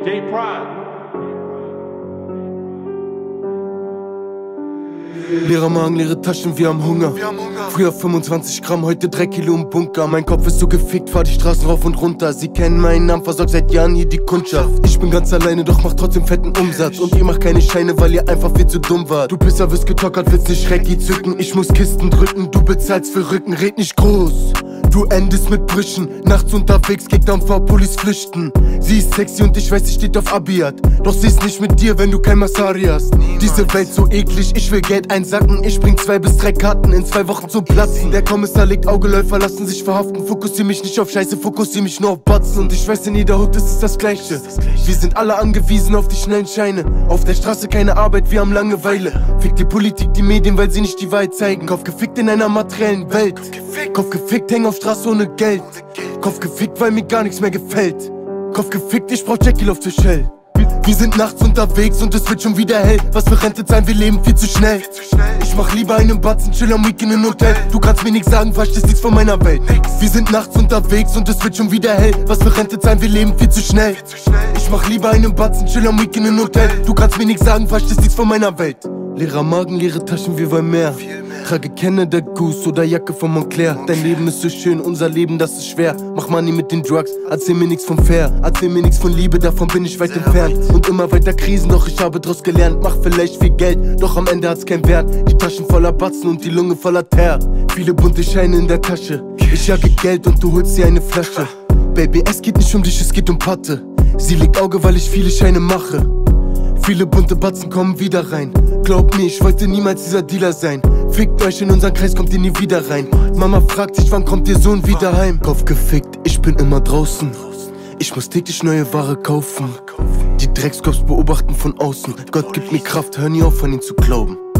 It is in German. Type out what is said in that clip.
Prime. Leerer Magen, leere Taschen, wir haben Hunger. Früher 25 Gramm, heute 3 Kilo im Bunker. Mein Kopf ist so gefickt, fahr die Straßen rauf und runter. Sie kennen meinen Namen, versorgt seit Jahren hier die Kundschaft. Ich bin ganz alleine, doch mach trotzdem fetten Umsatz. Und ihr macht keine Scheine, weil ihr einfach viel zu dumm wart. Du Pisser wirst getockert, willst nicht Schrecki zücken. Ich muss Kisten drücken, du bezahlst für Rücken. Red nicht groß, du endest mit Brüchen. Nachts unterwegs, Kickdown vor Police flüchten. Sie ist sexy und ich weiß, sie steht auf Abiat. Doch sie ist nicht mit dir, wenn du kein Masari hast. Diese Welt so eklig, ich will Geld einsacken. Ich bring 2 bis 3 Karten, in 2 Wochen zu platzen. Der Kommissar legt Augeläufer, lassen sich verhaften. Fokussier mich nicht auf Scheiße, fokussier mich nur auf Batzen. Und ich weiß, in jeder Hut ist es das Gleiche. Wir sind alle angewiesen auf die schnellen Scheine. Auf der Straße keine Arbeit, wir haben Langeweile. Fick die Politik, die Medien, weil sie nicht die Wahrheit zeigen. Kopf gefickt in einer materiellen Welt. Kopf gefickt, häng auf Straße ohne Geld. Kopf gefickt, weil mir gar nichts mehr gefällt. Kopf gefickt, ich brauch Jackie auf Shell. Wir sind nachts unterwegs und es wird schon wieder hell. Was für Rente sein, wir leben viel zu schnell. Ich mach lieber einen Batzen, chill am Weekend im Hotel. Du kannst mir nichts sagen, verstehst nichts von meiner Welt. Wir sind nachts unterwegs und es wird schon wieder hell. Was für Rente sein, wir leben viel zu schnell. Ich mach lieber einen Batzen, chill am Weekend im Hotel. Du kannst mir nichts sagen, verstehst nichts von meiner Welt. Leerer Magen, leere Taschen, wir wollen mehr. Trage Canada Goose oder Jacke von Montclair. Dein Leben ist so schön, unser Leben, das ist schwer. Mach Money mit den Drugs, erzähl mir nichts von fair. Erzähl mir nichts von Liebe, davon bin ich weit entfernt. Und immer weiter Krisen, doch ich habe draus gelernt. Mach vielleicht viel Geld, doch am Ende hat's keinen Wert. Die Taschen voller Batzen und die Lunge voller Teer. Viele bunte Scheine in der Tasche. Ich jage Geld und du holst dir eine Flasche. Baby, es geht nicht um dich, es geht um Patte. Sie legt Auge, weil ich viele Scheine mache. Viele bunte Batzen kommen wieder rein. Glaub mir, ich wollte niemals dieser Dealer sein. Fickt euch, in unseren Kreis kommt ihr nie wieder rein. Mama fragt sich, wann kommt ihr Sohn wieder heim? Kopf gefickt, ich bin immer draußen. Ich muss täglich neue Ware kaufen. Die Dreckskops beobachten von außen. Gott gibt mir Kraft, hör nie auf an ihn zu glauben.